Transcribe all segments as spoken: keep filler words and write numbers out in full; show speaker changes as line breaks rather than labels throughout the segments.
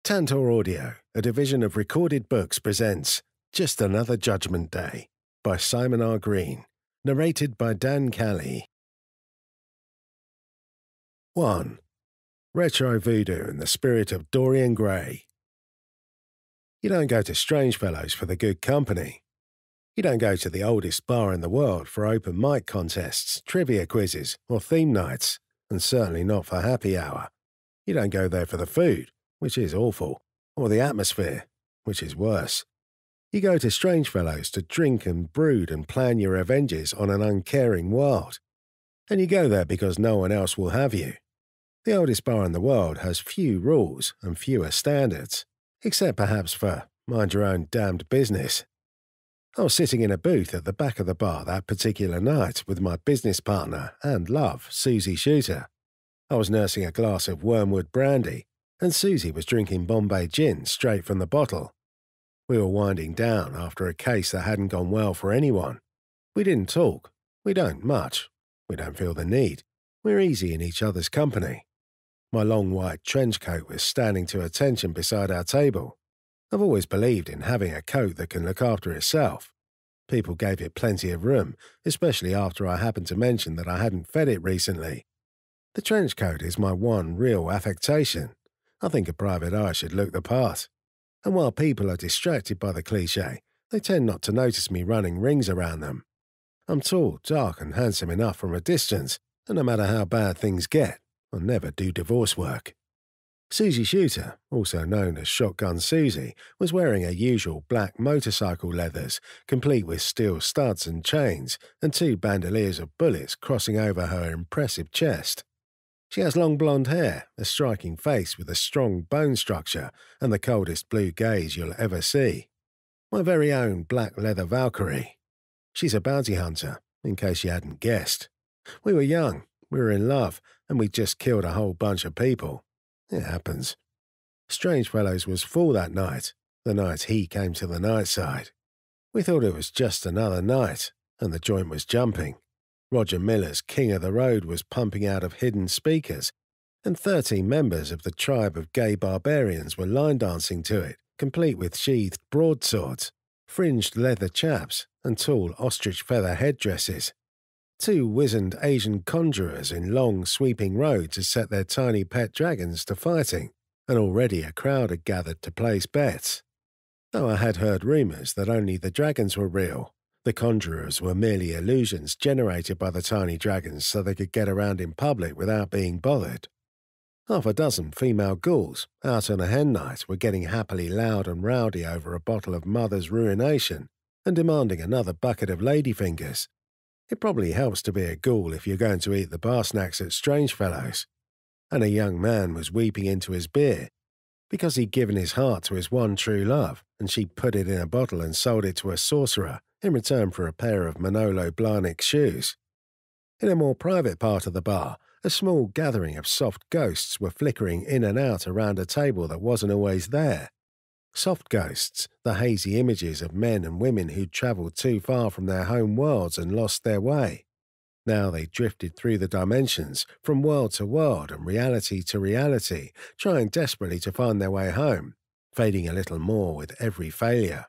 Tantor Audio, a division of Recorded Books, presents Just Another Judgment Day by Simon R. Green, narrated by Dan Calley. one. Retro Voodoo in the spirit of Dorian Gray. You don't go to Strangefellows for the good company. You don't go to the oldest bar in the world for open mic contests, trivia quizzes, or theme nights, and certainly not for happy hour. You don't go there for the food, which is awful, or the atmosphere, which is worse. You go to Strangefellows to drink and brood and plan your revenges on an uncaring world. And you go there because no one else will have you. The oldest bar in the world has few rules and fewer standards, except perhaps for mind your own damned business. I was sitting in a booth at the back of the bar that particular night with my business partner and love, Susie Shooter. I was nursing a glass of wormwood brandy, and Susie was drinking Bombay gin straight from the bottle. We were winding down after a case that hadn't gone well for anyone. We didn't talk. We don't much. We don't feel the need. We're easy in each other's company. My long white trench coat was standing to attention beside our table. I've always believed in having a coat that can look after itself. People gave it plenty of room, especially after I happened to mention that I hadn't fed it recently. The trench coat is my one real affectation. I think a private eye should look the part. And while people are distracted by the cliché, they tend not to notice me running rings around them. I'm tall, dark, and handsome enough from a distance, and no matter how bad things get, I'll never do divorce work. Susie Shooter, also known as Shotgun Susie, was wearing her usual black motorcycle leathers, complete with steel studs and chains, and two bandoliers of bullets crossing over her impressive chest. She has long blonde hair, a striking face with a strong bone structure, and the coldest blue gaze you'll ever see. My very own black leather Valkyrie. She's a bounty hunter, in case you hadn't guessed. We were young, we were in love, and we'd just killed a whole bunch of people. It happens. Strangefellows was full that night, the night he came to the Nightside. We thought it was just another night, and the joint was jumping. Roger Miller's King of the Road was pumping out of hidden speakers, and thirteen members of the tribe of gay barbarians were line dancing to it, complete with sheathed broadswords, fringed leather chaps, and tall ostrich feather headdresses. Two wizened Asian conjurers in long, sweeping robes had set their tiny pet dragons to fighting, and already a crowd had gathered to place bets. Though I had heard rumours that only the dragons were real, the conjurers were merely illusions generated by the tiny dragons so they could get around in public without being bothered. Half a dozen female ghouls, out on a hen night, were getting happily loud and rowdy over a bottle of Mother's Ruination and demanding another bucket of ladyfingers. It probably helps to be a ghoul if you're going to eat the bar snacks at Strangefellows. And a young man was weeping into his beer because he'd given his heart to his one true love, and she'd put it in a bottle and sold it to a sorcerer in return for a pair of Manolo Blahnik shoes. In a more private part of the bar, a small gathering of soft ghosts were flickering in and out around a table that wasn't always there. Soft ghosts, the hazy images of men and women who'd travelled too far from their home worlds and lost their way. Now they drifted through the dimensions, from world to world and reality to reality, trying desperately to find their way home, fading a little more with every failure.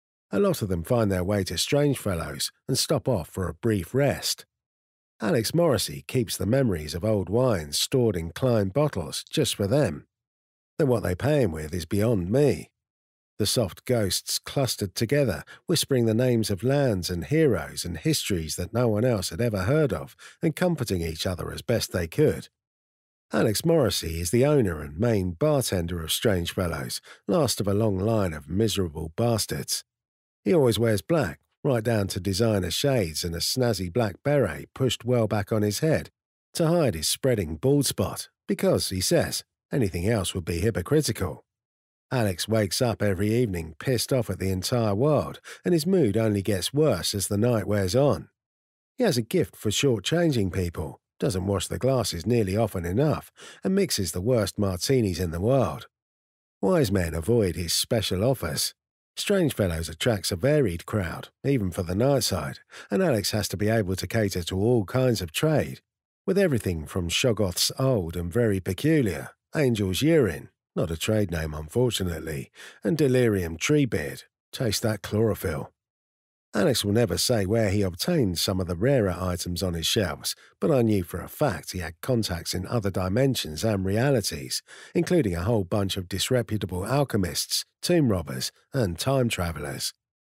A lot of them find their way to Strangefellows and stop off for a brief rest. Alex Morrissey keeps the memories of old wines stored in Klein bottles just for them. Then what they pay him with is beyond me. The soft ghosts clustered together, whispering the names of lands and heroes and histories that no one else had ever heard of, and comforting each other as best they could. Alex Morrissey is the owner and main bartender of Strangefellows, last of a long line of miserable bastards. He always wears black, right down to designer shades and a snazzy black beret pushed well back on his head to hide his spreading bald spot, because, he says, anything else would be hypocritical. Alex wakes up every evening pissed off at the entire world, and his mood only gets worse as the night wears on. He has a gift for short-changing people, doesn't wash the glasses nearly often enough, and mixes the worst martinis in the world. Wise men avoid his special offers. Strangefellows attracts a varied crowd, even for the Nightside, and Alex has to be able to cater to all kinds of trade, with everything from Shoggoth's old and very peculiar, Angel's Urine, not a trade name unfortunately, and delirium treebeard, taste that chlorophyll. Alex will never say where he obtained some of the rarer items on his shelves, but I knew for a fact he had contacts in other dimensions and realities, including a whole bunch of disreputable alchemists, tomb robbers, and time travellers.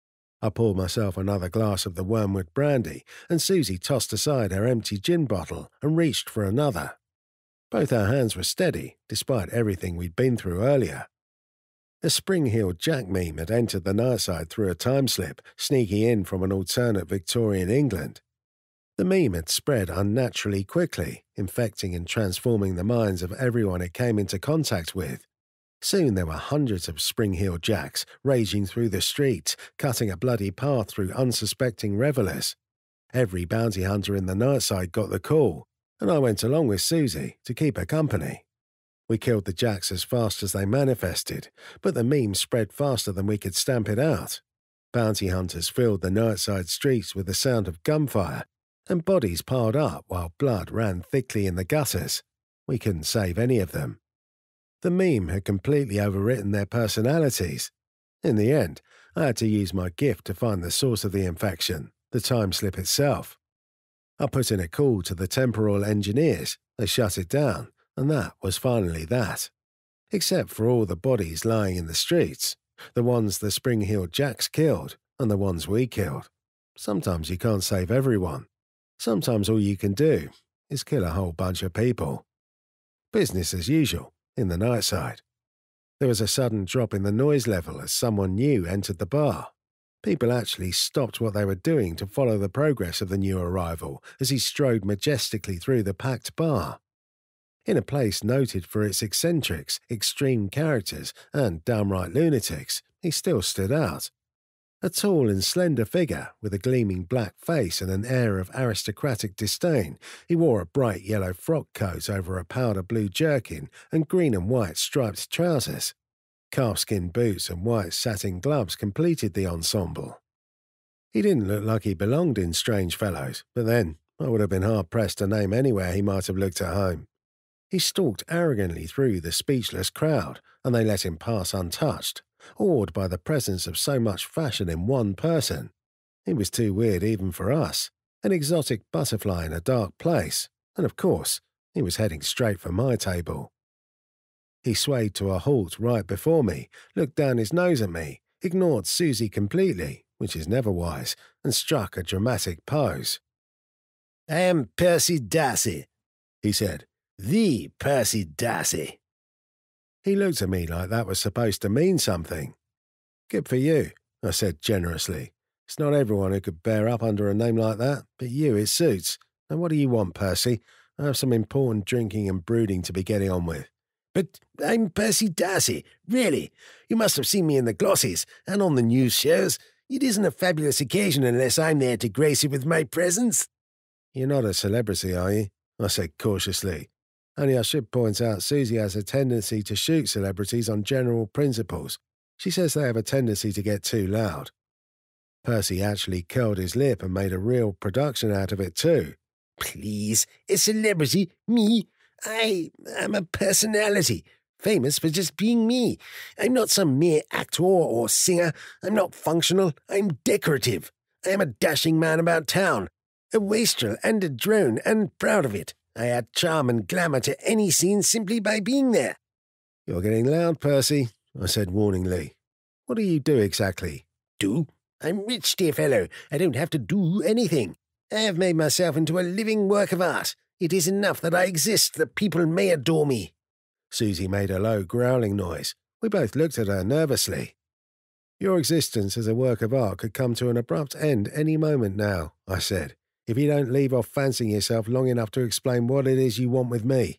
I poured myself another glass of the wormwood brandy, and Susie tossed aside her empty gin bottle and reached for another. Both our hands were steady, despite everything we'd been through earlier. A spring-heeled Jack meme had entered the Nightside through a time slip, sneaking in from an alternate Victorian England. The meme had spread unnaturally quickly, infecting and transforming the minds of everyone it came into contact with. Soon there were hundreds of spring-heeled Jacks raging through the streets, cutting a bloody path through unsuspecting revellers. Every bounty hunter in the Nightside got the call, and I went along with Susie to keep her company. We killed the Jacks as fast as they manifested, but the meme spread faster than we could stamp it out. Bounty hunters filled the Nightside streets with the sound of gunfire, and bodies piled up while blood ran thickly in the gutters. We couldn't save any of them. The meme had completely overwritten their personalities. In the end, I had to use my gift to find the source of the infection, the time slip itself. I put in a call to the temporal engineers. They shut it down. And that was finally that. Except for all the bodies lying in the streets, the ones the spring-heeled Jacks killed, and the ones we killed. Sometimes you can't save everyone. Sometimes all you can do is kill a whole bunch of people. Business as usual, in the Nightside. There was a sudden drop in the noise level as someone new entered the bar. People actually stopped what they were doing to follow the progress of the new arrival as he strode majestically through the packed bar. In a place noted for its eccentrics, extreme characters, and downright lunatics, he still stood out. A tall and slender figure, with a gleaming black face and an air of aristocratic disdain, he wore a bright yellow frock coat over a powder blue jerkin and green and white striped trousers. Calfskin boots and white satin gloves completed the ensemble. He didn't look like he belonged in Strange Fellows, but then I would have been hard-pressed to name anywhere he might have looked at home. He stalked arrogantly through the speechless crowd, and they let him pass untouched, awed by the presence of so much fashion in one person. He was too weird even for us, an exotic butterfly in a dark place, and of course, he was heading straight for my table. He swayed to a halt right before me, looked down his nose at me, ignored Susie completely, which is never wise, and struck a dramatic pose. "I am Percy Darcy," he said. "The Percy Darcy." He looked at me like that was supposed to mean something. "Good for you," I said generously. "It's not everyone who could bear up under a name like that, but you it suits. And what do you want, Percy? I have some important drinking and brooding to be getting on with." "But I'm Percy Darcy, really. You must have seen me in the glossies and on the news shows. It isn't a fabulous occasion unless I'm there to grace you with my presence." "You're not a celebrity, are you?" I said cautiously. Only I should point out Susie has a tendency to shoot celebrities on general principles. She says they have a tendency to get too loud. Percy actually curled his lip and made a real production out of it too. "Please, a celebrity? Me? I am a personality, famous for just being me. I'm not some mere actor or singer. I'm not functional. I'm decorative. I am a dashing man about town, a wastrel and a drone, and proud of it. I add charm and glamour to any scene simply by being there." "You're getting loud, Percy," I said warningly. "What do you do exactly?" "Do? I'm rich, dear fellow. I don't have to do anything. I have made myself into a living work of art. It is enough that I exist that people may adore me." Susie made a low growling noise. We both looked at her nervously. "Your existence as a work of art could come to an abrupt end any moment now," I said, "if you don't leave off fancying yourself long enough to explain what it is you want with me."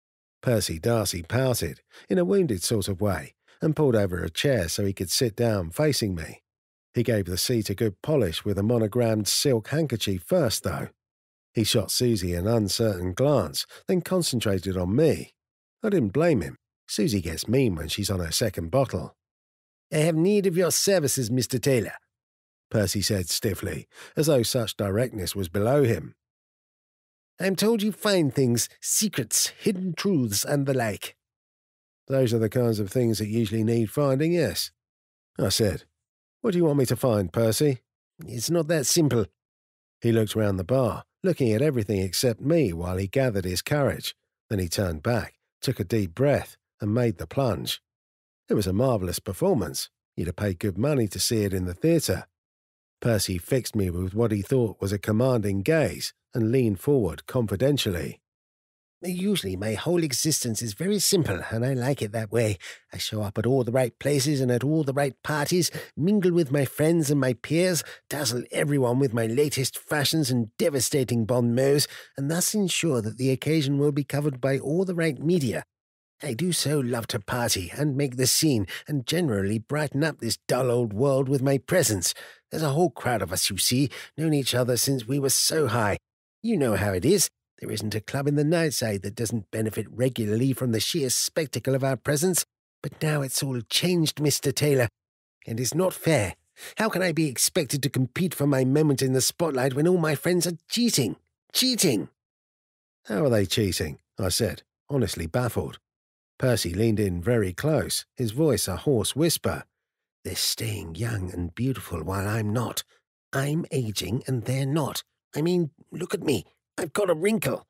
Percy Darcy pouted, in a wounded sort of way, and pulled over a chair so he could sit down facing me. He gave the seat a good polish with a monogrammed silk handkerchief first, though. He shot Susie an uncertain glance, then concentrated on me. I didn't blame him. Susie gets mean when she's on her second bottle. "I have need of your services, Mister Taylor," Percy said stiffly, as though such directness was below him. "I'm told you find things, secrets, hidden truths, and the like." Those are the kinds of things that usually need finding, yes. I said, "What do you want me to find, Percy?" "It's not that simple." He looked round the bar, looking at everything except me while he gathered his courage. Then he turned back, took a deep breath, and made the plunge. It was a marvellous performance. You'd have paid good money to see it in the theatre. Percy fixed me with what he thought was a commanding gaze and leaned forward confidentially. "Usually my whole existence is very simple, and I like it that way. I show up at all the right places and at all the right parties, mingle with my friends and my peers, dazzle everyone with my latest fashions and devastating bon mots, and thus ensure that the occasion will be covered by all the right media. I do so love to party and make the scene, and generally brighten up this dull old world with my presence. There's a whole crowd of us, you see, known each other since we were so high. You know how it is. There isn't a club in the Nightside that doesn't benefit regularly from the sheer spectacle of our presence. But now it's all changed, Mister Taylor, and it's not fair. How can I be expected to compete for my moment in the spotlight when all my friends are cheating? Cheating!" "How are they cheating?" I said, honestly baffled. Percy leaned in very close, his voice a hoarse whisper. "They're staying young and beautiful while I'm not. I'm aging and they're not. I mean, look at me. I've got a wrinkle."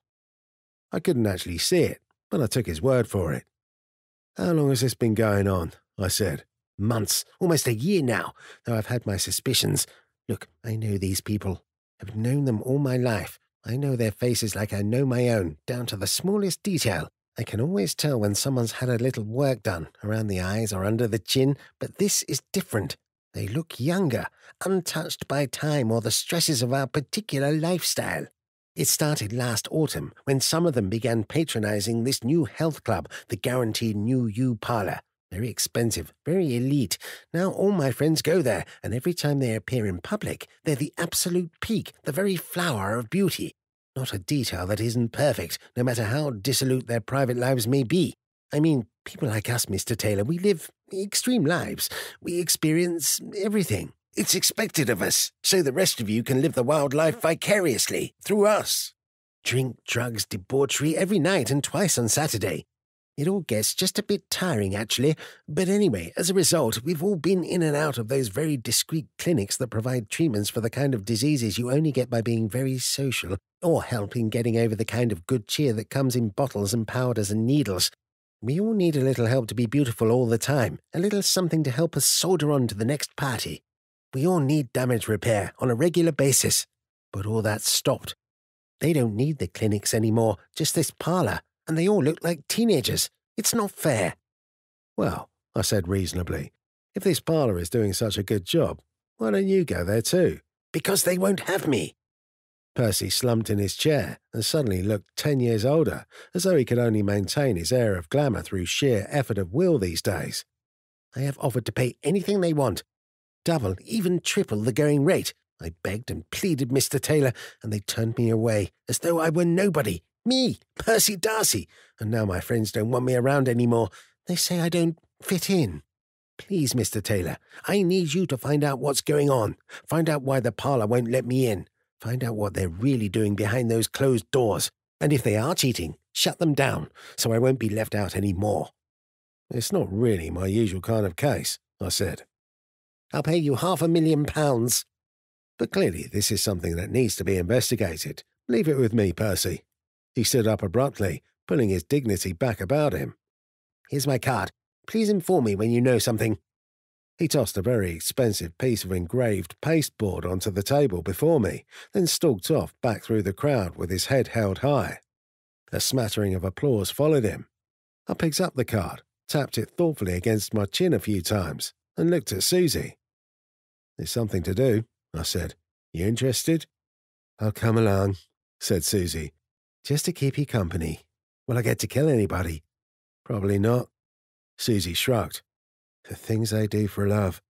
I couldn't actually see it, but I took his word for it. "How long has this been going on?" I said. "Months, almost a year now, though I've had my suspicions. Look, I know these people. I've known them all my life. I know their faces like I know my own, down to the smallest detail. I can always tell when someone's had a little work done, around the eyes or under the chin, but this is different. They look younger, untouched by time or the stresses of our particular lifestyle. It started last autumn, when some of them began patronizing this new health club, the Guaranteed New You Parlor. Very expensive, very elite. Now all my friends go there, and every time they appear in public, they're the absolute peak, the very flower of beauty. Not a detail that isn't perfect, no matter how dissolute their private lives may be. I mean, people like us, Mister Taylor, we live extreme lives. We experience everything. It's expected of us, so the rest of you can live the wild life vicariously, through us. Drink, drugs, debauchery every night and twice on Saturday. It all gets just a bit tiring, actually, but anyway, as a result, we've all been in and out of those very discreet clinics that provide treatments for the kind of diseases you only get by being very social, or help in getting over the kind of good cheer that comes in bottles and powders and needles. We all need a little help to be beautiful all the time, a little something to help us soldier on to the next party. We all need damage repair on a regular basis. But all that's stopped. They don't need the clinics anymore, just this parlor, and they all look like teenagers. It's not fair." "Well," I said reasonably, "if this parlor is doing such a good job, why don't you go there too?" "Because they won't have me." Percy slumped in his chair and suddenly looked ten years older, as though he could only maintain his air of glamour through sheer effort of will these days. "I have offered to pay anything they want. Double, even triple the going rate. I begged and pleaded, Mister Taylor, and they turned me away, as though I were nobody. Me, Percy Darcy, and now my friends don't want me around anymore. They say I don't fit in. Please, Mister Taylor, I need you to find out what's going on. Find out why the parlor won't let me in. Find out what they're really doing behind those closed doors. And if they are cheating, shut them down, so I won't be left out any more." "It's not really my usual kind of case," I said. "I'll pay you half a million pounds." "But clearly this is something that needs to be investigated. Leave it with me, Percy." He stood up abruptly, pulling his dignity back about him. "Here's my card. Please inform me when you know something." He tossed a very expensive piece of engraved pasteboard onto the table before me, then stalked off back through the crowd with his head held high. A smattering of applause followed him. I picked up the card, tapped it thoughtfully against my chin a few times, and looked at Susie. "There's something to do," I said. "You interested?" "I'll come along," said Susie. "Just to keep you company. Will I get to kill anybody?" "Probably not." Susie shrugged. "The things they do for love."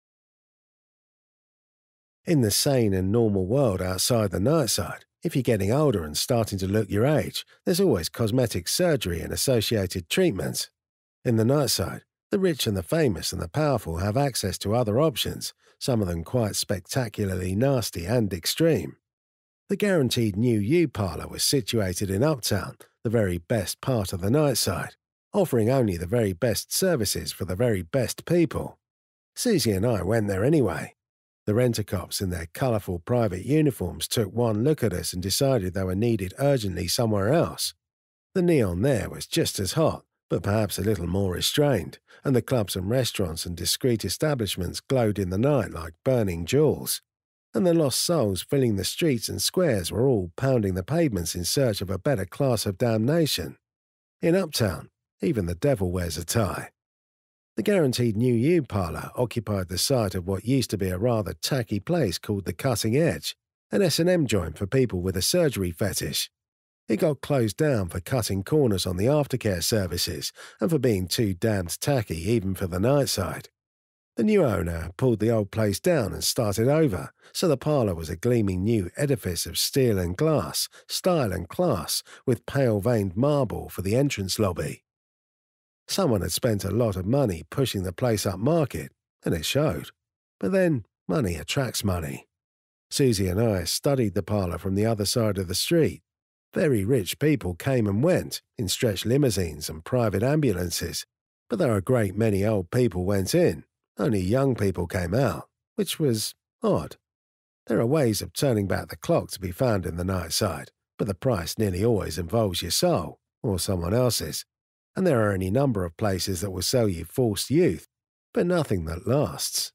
In the sane and normal world outside the Nightside, if you're getting older and starting to look your age, there's always cosmetic surgery and associated treatments. In the Nightside, the rich and the famous and the powerful have access to other options, some of them quite spectacularly nasty and extreme. The Guaranteed New You Parlor was situated in Uptown, the very best part of the Nightside. offering only the very best services for the very best people. Susie and I went there anyway. The rent-a-cops in their colourful private uniforms took one look at us and decided they were needed urgently somewhere else. The neon there was just as hot, but perhaps a little more restrained, and the clubs and restaurants and discreet establishments glowed in the night like burning jewels. And the lost souls filling the streets and squares were all pounding the pavements in search of a better class of damnation. In Uptown, even the devil wears a tie. The Guaranteed New You parlour occupied the site of what used to be a rather tacky place called the Cutting Edge, an S and M joint for people with a surgery fetish. It got closed down for cutting corners on the aftercare services and for being too damned tacky even for the Nightside. The new owner pulled the old place down and started over, so the parlour was a gleaming new edifice of steel and glass, style and class, with pale-veined marble for the entrance lobby. Someone had spent a lot of money pushing the place up market, and it showed. But then, money attracts money. Susie and I studied the parlour from the other side of the street. Very rich people came and went, in stretched limousines and private ambulances, but there were a great many old people went in. Only young people came out, which was odd. There are ways of turning back the clock to be found in the Nightside, but the price nearly always involves your soul, or someone else's. And there are any number of places that will sell you forced youth, but nothing that lasts.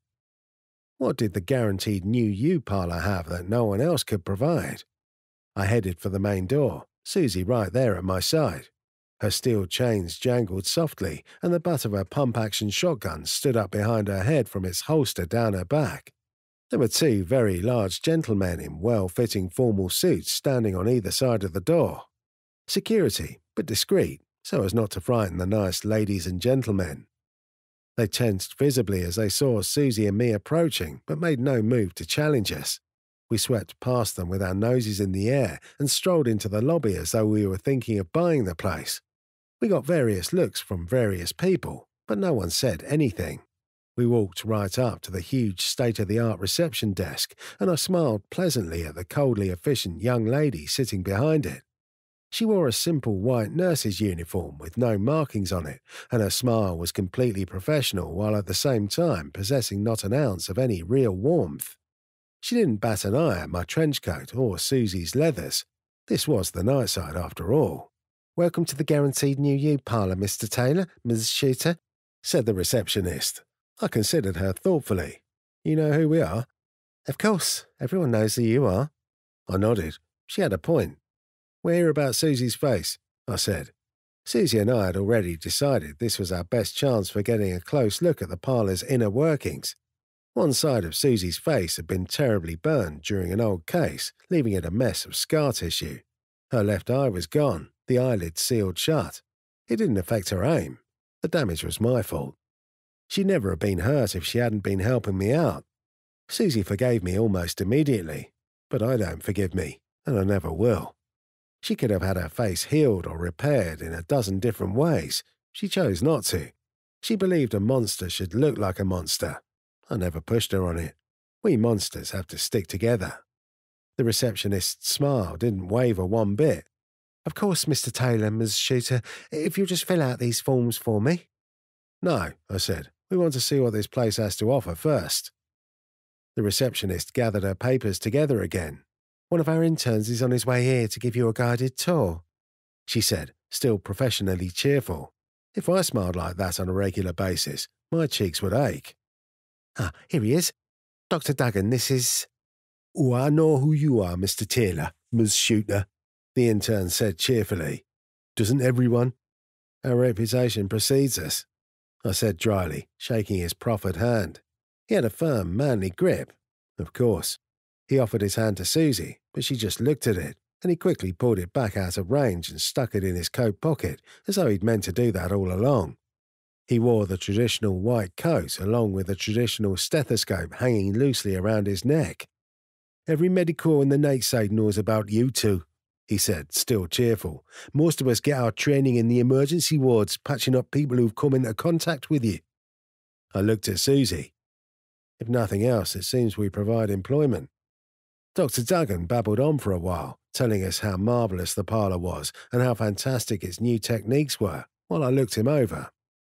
What did the Guaranteed New You parlour have that no one else could provide? I headed for the main door, Susie right there at my side. Her steel chains jangled softly, and the butt of her pump-action shotgun stood up behind her head from its holster down her back. There were two very large gentlemen in well-fitting formal suits standing on either side of the door. Security, but discreet, so as not to frighten the nice ladies and gentlemen. They tensed visibly as they saw Susie and me approaching, but made no move to challenge us. We swept past them with our noses in the air and strolled into the lobby as though we were thinking of buying the place. We got various looks from various people, but no one said anything. We walked right up to the huge state-of-the-art reception desk, and I smiled pleasantly at the coldly efficient young lady sitting behind it. She wore a simple white nurse's uniform with no markings on it, and her smile was completely professional while at the same time possessing not an ounce of any real warmth. She didn't bat an eye at my trench coat or Susie's leathers. This was the Nightside after all. "Welcome to the Guaranteed New You parlour, Mister Taylor, Missus Shooter," said the receptionist. I considered her thoughtfully. "You know who we are?" "Of course, everyone knows who you are." I nodded. She had a point. "We're here about Susie's face," I said. Susie and I had already decided this was our best chance for getting a close look at the parlour's inner workings. One side of Susie's face had been terribly burned during an old case, leaving it a mess of scar tissue. Her left eye was gone, the eyelid sealed shut. It didn't affect her aim. The damage was my fault. She'd never have been hurt if she hadn't been helping me out. Susie forgave me almost immediately, but I don't forgive me, and I never will. She could have had her face healed or repaired in a dozen different ways. She chose not to. She believed a monster should look like a monster. I never pushed her on it. We monsters have to stick together. The receptionist's smile didn't waver one bit. "Of course, Mister Taylor, Missus Shooter, if you'll just fill out these forms for me." "No," I said. "We want to see what this place has to offer first." The receptionist gathered her papers together again. "One of our interns is on his way here to give you a guided tour," she said, still professionally cheerful. If I smiled like that on a regular basis, my cheeks would ache. "Ah, here he is. Doctor Duggan, this is—" "Oh, I know who you are, Mister Taylor, Miss Shooter," the intern said cheerfully. "Doesn't everyone?" "Our reputation precedes us," I said dryly, shaking his proffered hand. He had a firm, manly grip. Of course. He offered his hand to Susie, but she just looked at it, and he quickly pulled it back out of range and stuck it in his coat pocket, as though he'd meant to do that all along. He wore the traditional white coat along with the traditional stethoscope hanging loosely around his neck. "Every medico in the Nightside knows about you two," he said, still cheerful. "Most of us get our training in the emergency wards, patching up people who've come into contact with you." I looked at Susie. If nothing else, it seems we provide employment. Doctor Duggan babbled on for a while, telling us how marvellous the parlour was and how fantastic its new techniques were, while I looked him over.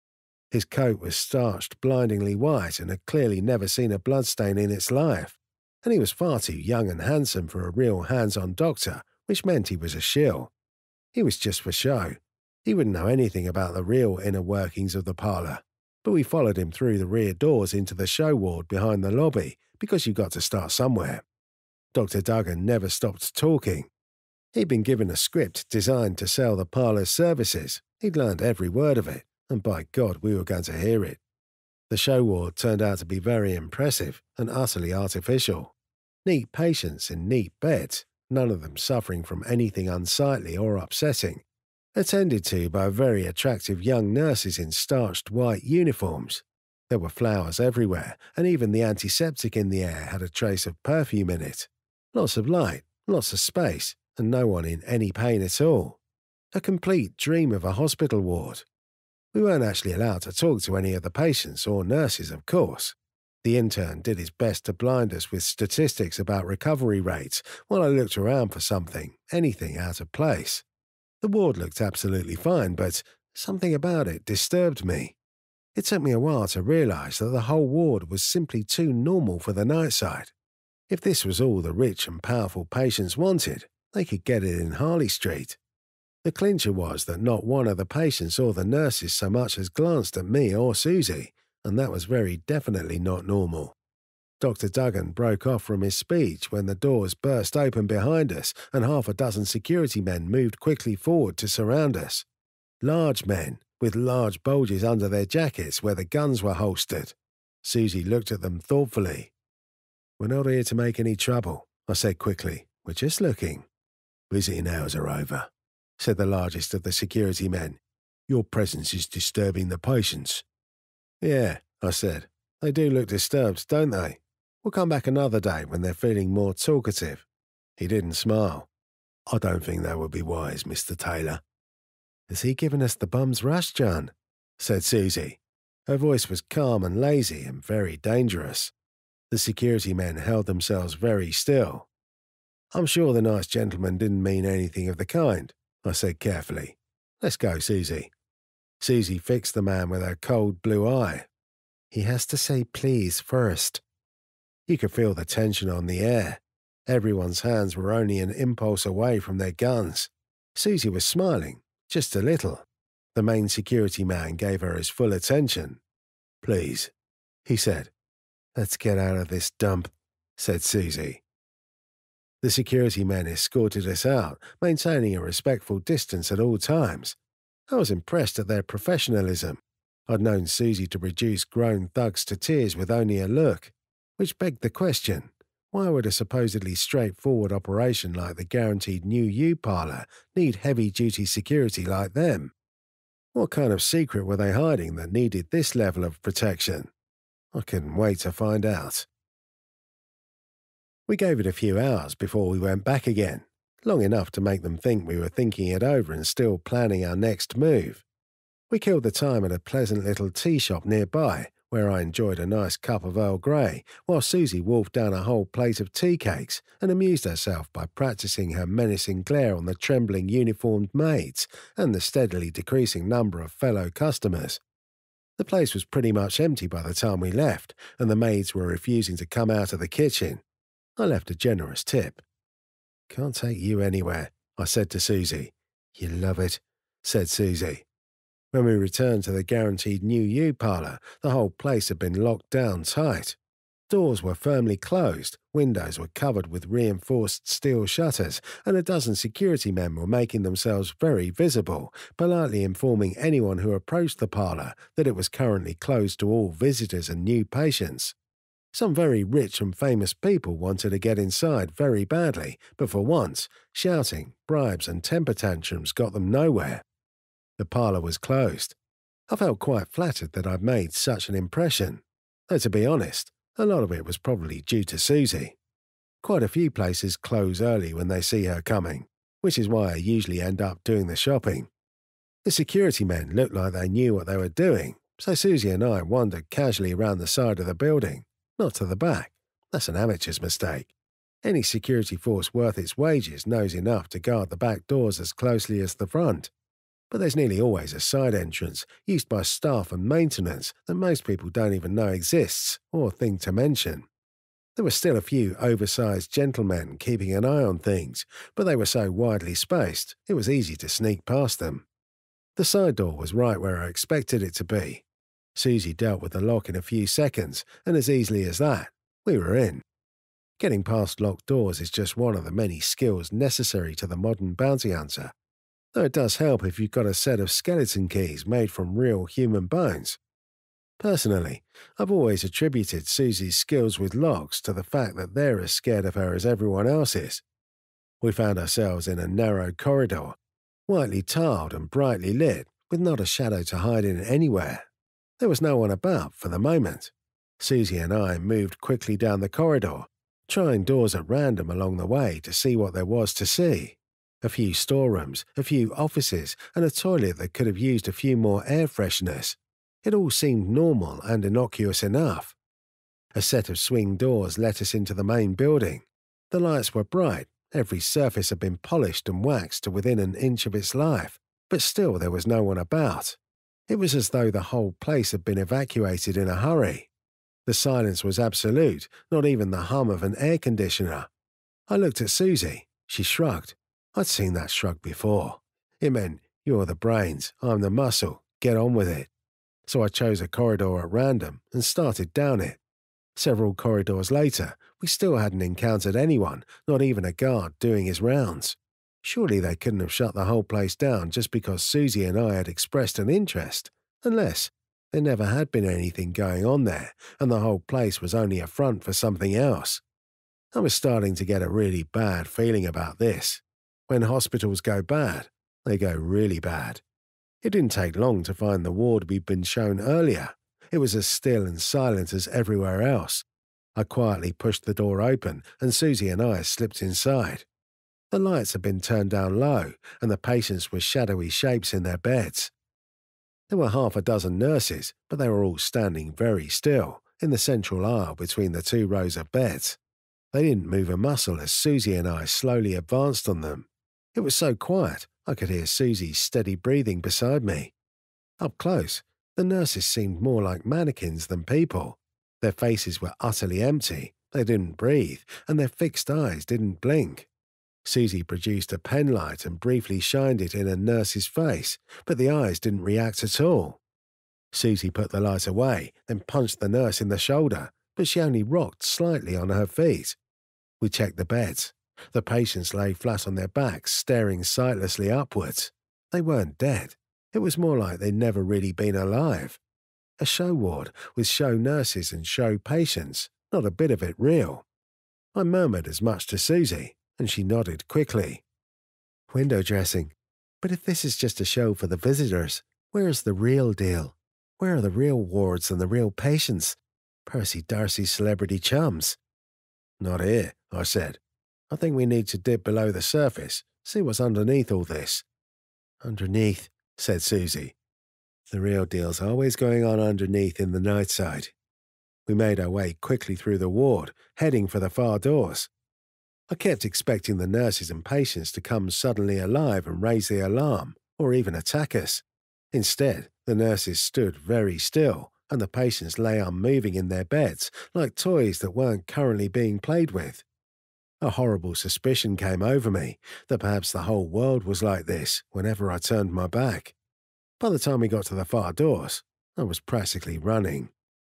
His coat was starched blindingly white and had clearly never seen a bloodstain in its life, and he was far too young and handsome for a real hands-on doctor, which meant he was a shill. He was just for show. He wouldn't know anything about the real inner workings of the parlour, but we followed him through the rear doors into the show ward behind the lobby, because you've got to start somewhere. Doctor Duggan never stopped talking. He'd been given a script designed to sell the parlour's services. He'd learned every word of it, and by God, we were going to hear it. The show ward turned out to be very impressive and utterly artificial. Neat patients in neat beds, none of them suffering from anything unsightly or upsetting, attended to by very attractive young nurses in starched white uniforms. There were flowers everywhere, and even the antiseptic in the air had a trace of perfume in it. Lots of light, lots of space, and no one in any pain at all. A complete dream of a hospital ward. We weren't actually allowed to talk to any of the patients or nurses, of course. The intern did his best to blind us with statistics about recovery rates while I looked around for something, anything out of place. The ward looked absolutely fine, but something about it disturbed me. It took me a while to realise that the whole ward was simply too normal for the Nightside. If this was all the rich and powerful patients wanted, they could get it in Harley Street. The clincher was that not one of the patients or the nurses so much as glanced at me or Susie, and that was very definitely not normal. Doctor Duggan broke off from his speech when the doors burst open behind us and half a dozen security men moved quickly forward to surround us. Large men, with large bulges under their jackets where the guns were holstered. Susie looked at them thoughtfully. "We're not here to make any trouble," I said quickly. "We're just looking." "Visiting hours are over," said the largest of the security men. "Your presence is disturbing the patients." "Yeah," I said. "They do look disturbed, don't they? We'll come back another day when they're feeling more talkative." He didn't smile. "I don't think that would be wise, Mister Taylor." "Has he given us the bum's rush, John?" said Susie. Her voice was calm and lazy and very dangerous. The security men held themselves very still. "I'm sure the nice gentleman didn't mean anything of the kind," I said carefully. "Let's go, Susie." Susie fixed the man with her cold blue eye. "He has to say please first." You could feel the tension on the air. Everyone's hands were only an impulse away from their guns. Susie was smiling, just a little. The main security man gave her his full attention. "Please," he said. "Let's get out of this dump," said Susie. The security men escorted us out, maintaining a respectful distance at all times. I was impressed at their professionalism. I'd known Susie to reduce grown thugs to tears with only a look, which begged the question, why would a supposedly straightforward operation like the guaranteed new U parlour need heavy-duty security like them? What kind of secret were they hiding that needed this level of protection? I couldn't wait to find out. We gave it a few hours before we went back again, long enough to make them think we were thinking it over and still planning our next move. We killed the time at a pleasant little tea shop nearby, where I enjoyed a nice cup of Earl Grey, while Susie wolfed down a whole plate of tea cakes and amused herself by practicing her menacing glare on the trembling uniformed maids and the steadily decreasing number of fellow customers. The place was pretty much empty by the time we left, and the maids were refusing to come out of the kitchen. I left a generous tip. "Can't take you anywhere," I said to Susie. "You love it," said Susie. When we returned to the guaranteed new U parlour, the whole place had been locked down tight. Doors were firmly closed, windows were covered with reinforced steel shutters, and a dozen security men were making themselves very visible, politely informing anyone who approached the parlour that it was currently closed to all visitors and new patients. Some very rich and famous people wanted to get inside very badly, but for once, shouting, bribes and temper tantrums got them nowhere. The parlour was closed. I felt quite flattered that I'd made such an impression, though to be honest, a lot of it was probably due to Susie. Quite a few places close early when they see her coming, which is why I usually end up doing the shopping. The security men looked like they knew what they were doing, so Susie and I wandered casually around the side of the building, not to the back. That's an amateur's mistake. Any security force worth its wages knows enough to guard the back doors as closely as the front. but there's nearly always a side entrance used by staff and maintenance that most people don't even know exists or think to mention. There were still a few oversized gentlemen keeping an eye on things, but they were so widely spaced it was easy to sneak past them. The side door was right where I expected it to be. Susie dealt with the lock in a few seconds, and as easily as that, we were in. Getting past locked doors is just one of the many skills necessary to the modern bounty hunter, though it does help if you've got a set of skeleton keys made from real human bones. Personally, I've always attributed Susie's skills with locks to the fact that they're as scared of her as everyone else is. We found ourselves in a narrow corridor, whitely tiled and brightly lit, with not a shadow to hide in anywhere. There was no one about for the moment. Susie and I moved quickly down the corridor, trying doors at random along the way to see what there was to see. A few storerooms, a few offices, and a toilet that could have used a few more air fresheners. It all seemed normal and innocuous enough. A set of swing doors let us into the main building. The lights were bright, every surface had been polished and waxed to within an inch of its life, but still there was no one about. It was as though the whole place had been evacuated in a hurry. The silence was absolute, not even the hum of an air conditioner. I looked at Susie. She shrugged. I'd seen that shrug before. It meant, you're the brains, I'm the muscle, get on with it. So I chose a corridor at random and started down it. Several corridors later, we still hadn't encountered anyone, not even a guard doing his rounds. Surely they couldn't have shut the whole place down just because Susie and I had expressed an interest, unless there never had been anything going on there and the whole place was only a front for something else. I was starting to get a really bad feeling about this. When hospitals go bad, they go really bad. It didn't take long to find the ward we'd been shown earlier. It was as still and silent as everywhere else. I quietly pushed the door open and Susie and I slipped inside. The lights had been turned down low and the patients were shadowy shapes in their beds. There were half a dozen nurses, but they were all standing very still in the central aisle between the two rows of beds. They didn't move a muscle as Susie and I slowly advanced on them. It was so quiet, I could hear Susie's steady breathing beside me. Up close, the nurses seemed more like mannequins than people. Their faces were utterly empty, they didn't breathe, and their fixed eyes didn't blink. Susie produced a penlight and briefly shined it in a nurse's face, but the eyes didn't react at all. Susie put the light away, then punched the nurse in the shoulder, but she only rocked slightly on her feet. We checked the beds. The patients lay flat on their backs, staring sightlessly upwards. They weren't dead. It was more like they'd never really been alive. A show ward with show nurses and show patients, not a bit of it real. I murmured as much to Susie, and she nodded quickly. Window dressing. But if this is just a show for the visitors, where's the real deal? Where are the real wards and the real patients? Percy Darcy's celebrity chums. Not here, I said. I think we need to dip below the surface, see what's underneath all this. Underneath, said Susie. The real deal's always going on underneath in the Nightside. We made our way quickly through the ward, heading for the far doors. I kept expecting the nurses and patients to come suddenly alive and raise the alarm, or even attack us. Instead, the nurses stood very still, and the patients lay unmoving in their beds, like toys that weren't currently being played with. A horrible suspicion came over me that perhaps the whole world was like this whenever I turned my back. By the time we got to the far doors, I was practically running.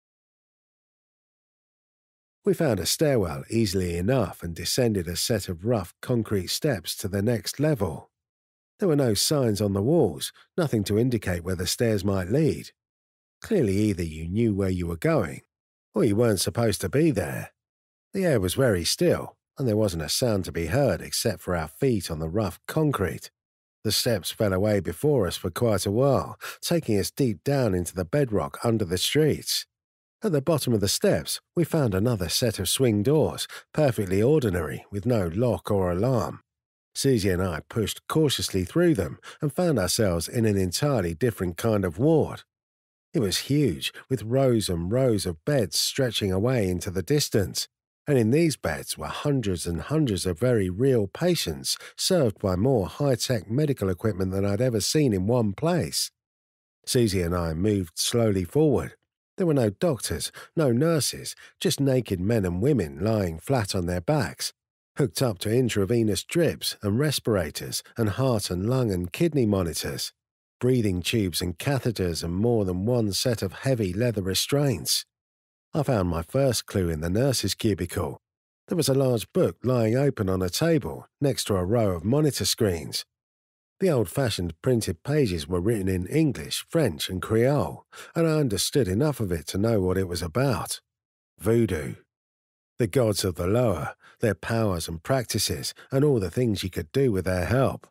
We found a stairwell easily enough and descended a set of rough concrete steps to the next level. There were no signs on the walls, nothing to indicate where the stairs might lead. Clearly either you knew where you were going, or you weren't supposed to be there. The air was very still, and there wasn't a sound to be heard except for our feet on the rough concrete. The steps fell away before us for quite a while, taking us deep down into the bedrock under the streets. At the bottom of the steps, we found another set of swing doors, perfectly ordinary, with no lock or alarm. Susie and I pushed cautiously through them and found ourselves in an entirely different kind of ward. It was huge, with rows and rows of beds stretching away into the distance. And in these beds were hundreds and hundreds of very real patients served by more high-tech medical equipment than I'd ever seen in one place. Susie and I moved slowly forward. There were no doctors, no nurses, just naked men and women lying flat on their backs, hooked up to intravenous drips and respirators and heart and lung and kidney monitors, breathing tubes and catheters and more than one set of heavy leather restraints. I found my first clue in the nurse's cubicle. There was a large book lying open on a table next to a row of monitor screens. The old-fashioned printed pages were written in English, French, and Creole, and I understood enough of it to know what it was about. Voodoo. The gods of the lower, their powers and practices, and all the things you could do with their help.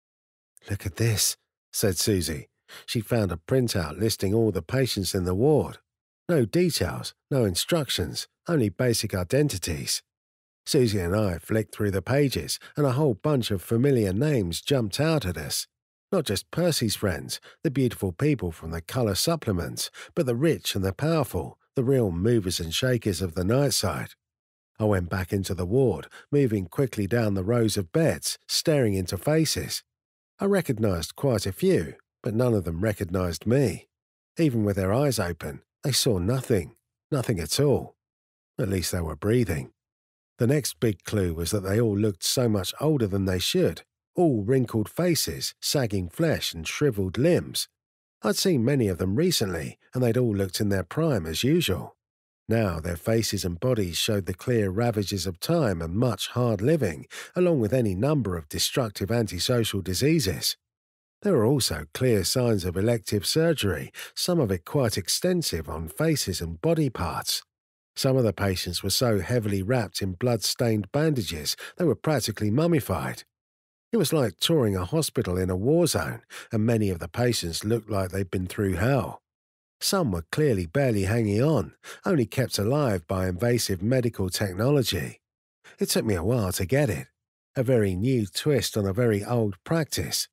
"Look at this," said Susie. She found a printout listing all the patients in the ward. No details, no instructions, only basic identities. Susie and I flicked through the pages, and a whole bunch of familiar names jumped out at us. Not just Percy's friends, the beautiful people from the colour supplements, but the rich and the powerful, the real movers and shakers of the Nightside. I went back into the ward, moving quickly down the rows of beds, staring into faces. I recognised quite a few, but none of them recognised me. Even with their eyes open, they saw nothing, nothing at all. At least they were breathing. The next big clue was that they all looked so much older than they should, all wrinkled faces, sagging flesh and shriveled limbs. I'd seen many of them recently, and they'd all looked in their prime as usual. Now their faces and bodies showed the clear ravages of time and much hard living, along with any number of destructive antisocial diseases. There were also clear signs of elective surgery, some of it quite extensive on faces and body parts. Some of the patients were so heavily wrapped in blood-stained bandages they were practically mummified. It was like touring a hospital in a war zone, and many of the patients looked like they'd been through hell. Some were clearly barely hanging on, only kept alive by invasive medical technology. It took me a while to get it. A very new twist on a very old practice.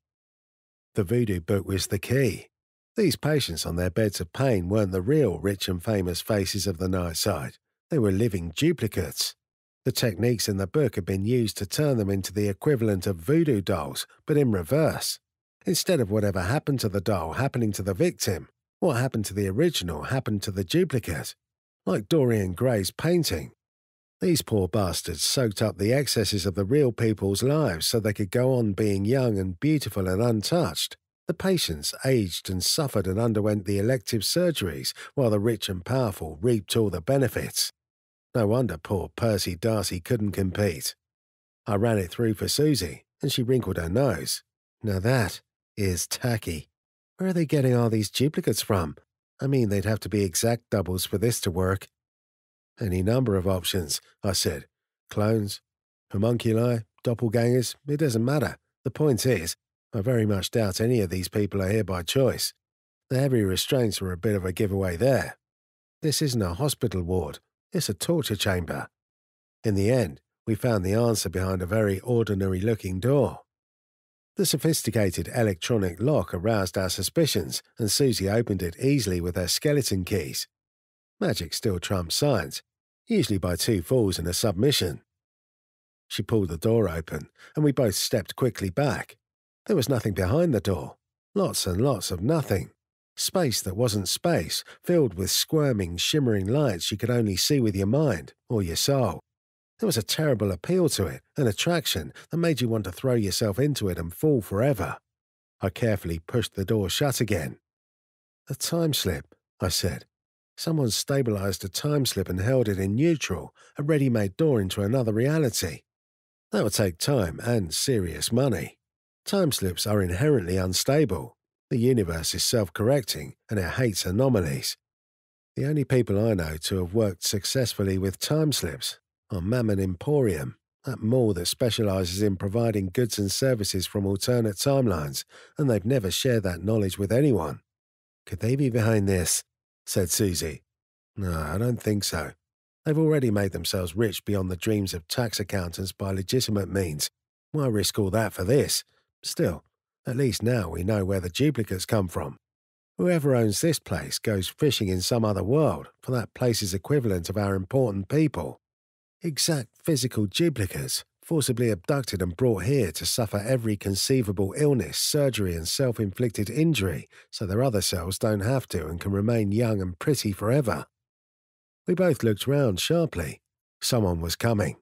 The Voodoo book was the key. These patients on their beds of pain weren't the real rich and famous faces of the Nightside. They were living duplicates. The techniques in the book had been used to turn them into the equivalent of voodoo dolls, but in reverse. Instead of whatever happened to the doll happening to the victim, what happened to the original happened to the duplicate. Like Dorian Gray's painting. These poor bastards soaked up the excesses of the real people's lives so they could go on being young and beautiful and untouched. The patients aged and suffered and underwent the elective surgeries, while the rich and powerful reaped all the benefits. No wonder poor Percy Darcy couldn't compete. I ran it through for Susie, and she wrinkled her nose. Now that is tacky. Where are they getting all these duplicates from? I mean, they'd have to be exact doubles for this to work. Any number of options, I said. Clones, homunculi, doppelgangers, it doesn't matter. The point is, I very much doubt any of these people are here by choice. The heavy restraints were a bit of a giveaway there. This isn't a hospital ward, it's a torture chamber. In the end, we found the answer behind a very ordinary-looking door. The sophisticated electronic lock aroused our suspicions, and Susie opened it easily with her skeleton keys. Magic still trumps science, usually by two falls and a submission. She pulled the door open, and we both stepped quickly back. There was nothing behind the door. Lots and lots of nothing. Space that wasn't space, filled with squirming, shimmering lights you could only see with your mind, or your soul. There was a terrible appeal to it, an attraction that made you want to throw yourself into it and fall forever. I carefully pushed the door shut again. A time slip, I said. Someone stabilized a time slip and held it in neutral, a ready-made door into another reality. That would take time and serious money. Time slips are inherently unstable. The universe is self-correcting, and it hates anomalies. The only people I know to have worked successfully with time slips are Mammon Emporium, that mall that specializes in providing goods and services from alternate timelines, and they've never shared that knowledge with anyone. Could they be behind this? Said Susie. No, I don't think so. They've already made themselves rich beyond the dreams of tax accountants by legitimate means. Why risk all that for this? Still, at least now we know where the duplicates come from. Whoever owns this place goes fishing in some other world for that place's equivalent of our important people. Exact physical duplicates, forcibly abducted and brought here to suffer every conceivable illness, surgery and self-inflicted injury so their other selves don't have to and can remain young and pretty forever. We both looked round sharply. Someone was coming.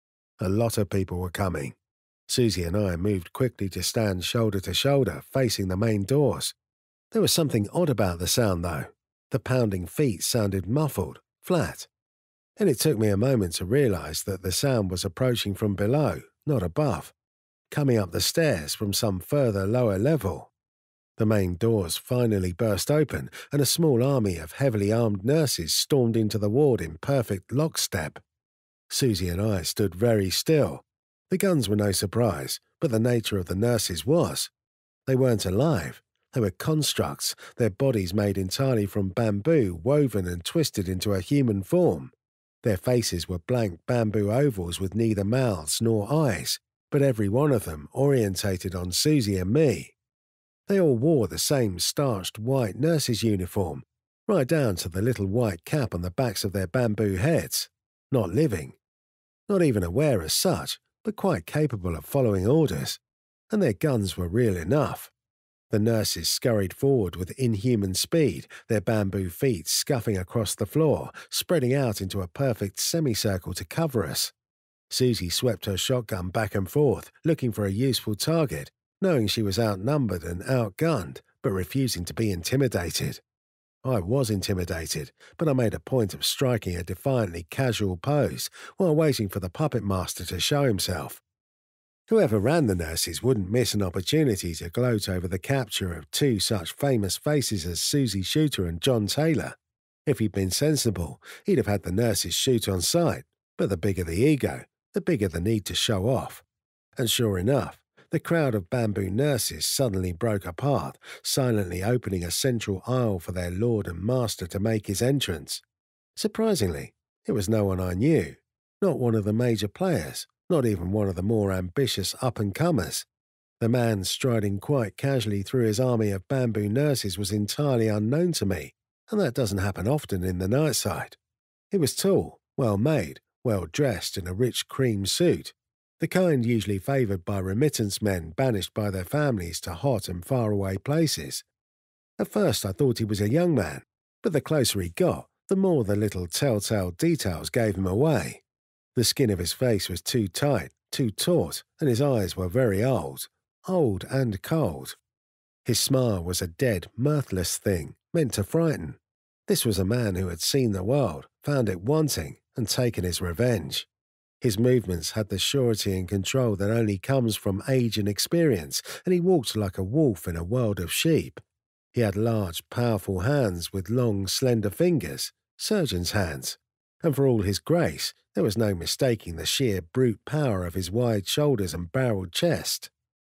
A lot of people were coming. Susie and I moved quickly to stand shoulder to shoulder, facing the main doors. There was something odd about the sound, though. The pounding feet sounded muffled, flat. And it took me a moment to realize that the sound was approaching from below, not above, coming up the stairs from some further lower level. The main doors finally burst open, and a small army of heavily armed nurses stormed into the ward in perfect lockstep. Susie and I stood very still. The guns were no surprise, but the nature of the nurses was. They weren't alive. They were constructs, their bodies made entirely from bamboo, woven and twisted into a human form. Their faces were blank bamboo ovals with neither mouths nor eyes, but every one of them orientated on Susie and me. They all wore the same starched white nurse's uniform, right down to the little white cap on the backs of their bamboo heads. Not living. Not even aware as such, but quite capable of following orders. And their guns were real enough. The nurses scurried forward with inhuman speed, their bamboo feet scuffing across the floor, spreading out into a perfect semicircle to cover us. Susie swept her shotgun back and forth, looking for a useful target, knowing she was outnumbered and outgunned, but refusing to be intimidated. I was intimidated, but I made a point of striking a defiantly casual pose while waiting for the puppet master to show himself. Whoever ran the nurses wouldn't miss an opportunity to gloat over the capture of two such famous faces as Susie Shooter and John Taylor. If he'd been sensible, he'd have had the nurses shoot on sight, but the bigger the ego, the bigger the need to show off. And sure enough, the crowd of bamboo nurses suddenly broke apart, silently opening a central aisle for their lord and master to make his entrance. Surprisingly, it was no one I knew, not one of the major players. Not even one of the more ambitious up-and-comers. The man striding quite casually through his army of bamboo nurses was entirely unknown to me, and that doesn't happen often in the Nightside. He was tall, well-made, well-dressed in a rich cream suit, the kind usually favoured by remittance men banished by their families to hot and faraway places. At first I thought he was a young man, but the closer he got, the more the little telltale details gave him away. The skin of his face was too tight, too taut, and his eyes were very old, old and cold. His smile was a dead, mirthless thing, meant to frighten. This was a man who had seen the world, found it wanting, and taken his revenge. His movements had the surety and control that only comes from age and experience, and he walked like a wolf in a world of sheep. He had large, powerful hands with long, slender fingers, surgeon's hands, and for all his grace, there was no mistaking the sheer brute power of his wide shoulders and barreled chest.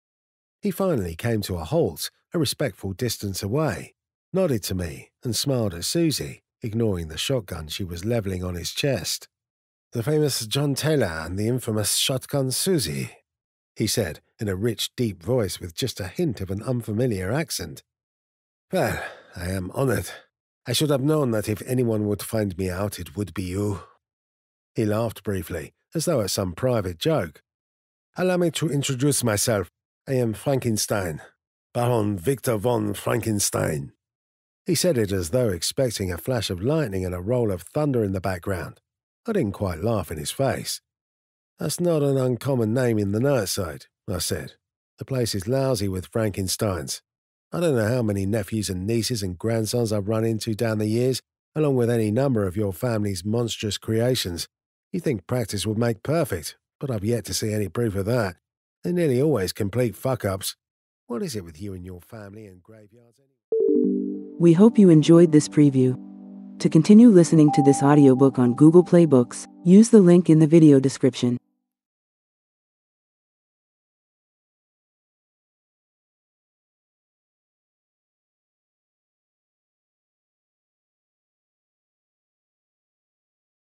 He finally came to a halt, a respectful distance away, nodded to me, and smiled at Susie, ignoring the shotgun she was levelling on his chest. "The famous John Taylor and the infamous shotgun Susie," he said, in a rich, deep voice with just a hint of an unfamiliar accent. "Well, I am honoured. I should have known that if anyone would find me out, it would be you." He laughed briefly, as though at some private joke. "Allow me to introduce myself. I am Frankenstein, Baron Victor von Frankenstein." He said it as though expecting a flash of lightning and a roll of thunder in the background. I didn't quite laugh in his face. "That's not an uncommon name in the Nightside," I said. "The place is lousy with Frankensteins. I don't know how many nephews and nieces and grandsons I've run into down the years, along with any number of your family's monstrous creations. You think practice would make perfect, but I've yet to see any proof of that. They're nearly always complete fuck-ups. What is it with you and your family and graveyards anyway?"
We hope you enjoyed this preview. To continue listening to this audiobook on Google Play Books, use the link in the video description.